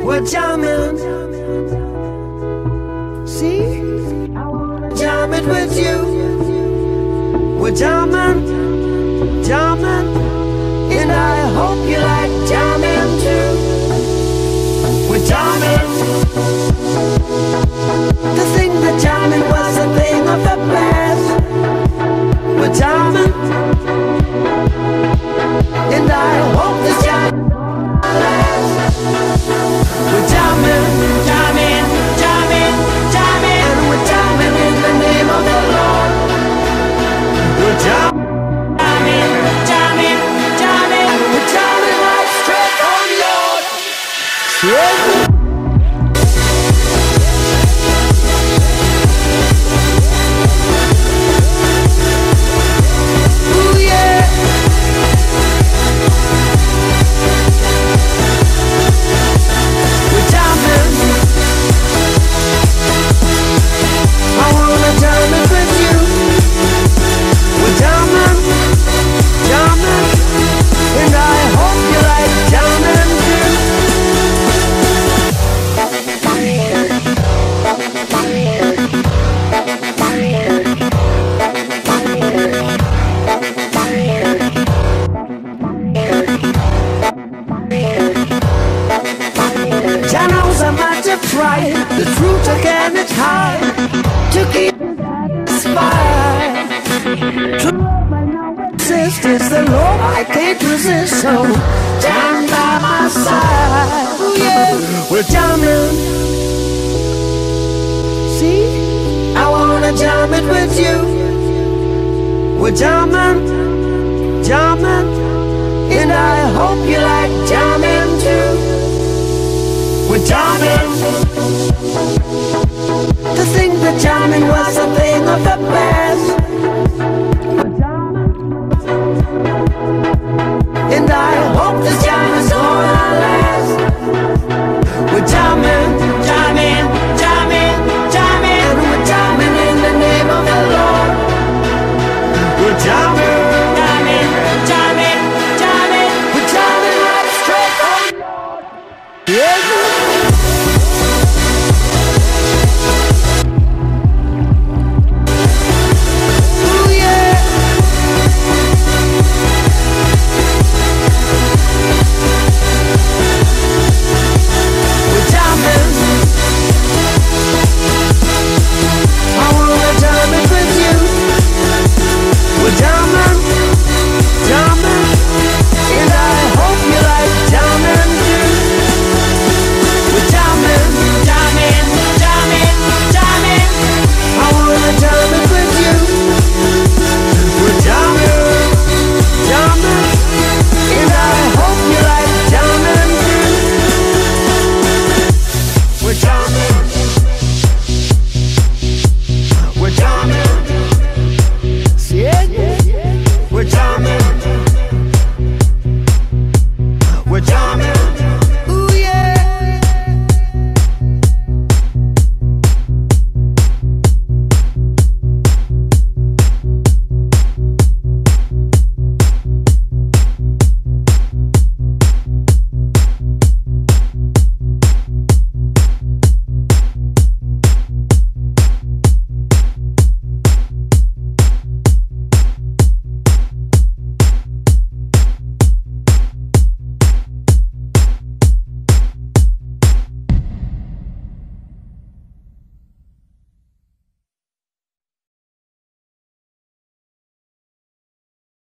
We're jamming. See? Jamming with you. We're jamming, jamming. And I hope you like jamming too. We're jamming. To think that jamming was a thing of the past. We're jamming. And I hope this jam lasts. We're jamming, jamming, jamming, jamming. And we're jamming in the name of the Lord. We're jamming, jamming, jamming. And we're jamming right straight on Lord. Yeah. The truth again is hard to keep inspired. To resist is the law I can't resist. So stand by my side. Oh yeah, we're jamming. See, I wanna jam it with you. We're jamming, jamming, and I hope you like jamming too. We're jamming. To think that jamming was a thing of the past. We're jamming. And I hope this jam is gonna last.